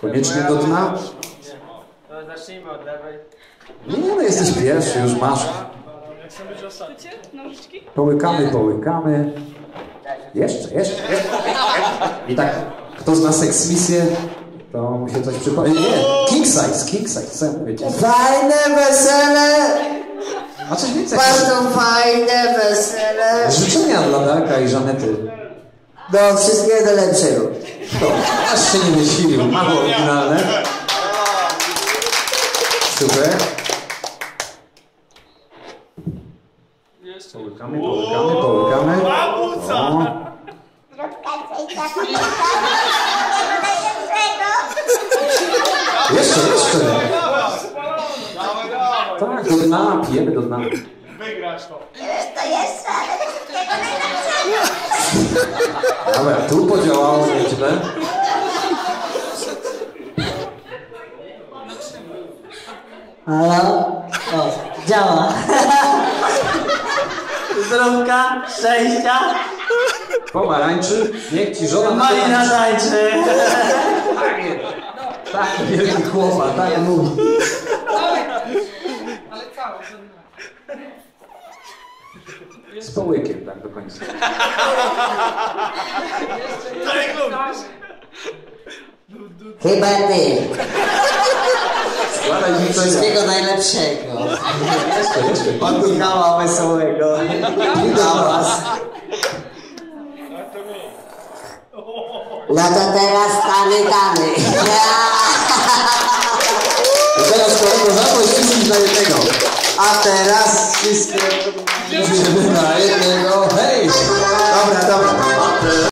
Koniecznie do dna? To zacznijmy od lewej. Nie, no jesteś pierwszy, już masz. Połykamy, połykamy. Jeszcze. I tak, kto zna seksmisję, to mu się coś przypomni. Nie, king size, co ja mówię? Fajne wesele! A coś więcej? Bardzo fajne wesele! Życzenia dla Darka i Żanety. Do wszystkiego lepszego. To, aż się nie wysilił, mało oryginalne. Super. Połykamy. O. Jeszcze. Tak, do dna, pijemy do dna. Wygrasz to. Dobra, tu podziałało nieźle. Halo? O, działa. Zdrówka, szczęścia. Pomarańczy, niech ci żona Malina tańczy. Tak, wielki chłopa, tak mówi. Ale cały, Z połykiem, tak do końca. Chyba ty. Składaj mi coś. Wszystkiego najlepszego. Jeszcze. Od Michała Wesołego. Dla was. No to teraz tany. I teraz kolego zaproś wszystkich na jednego. A teraz wszystkiego Idziemy na jednego. Hej! Dobra.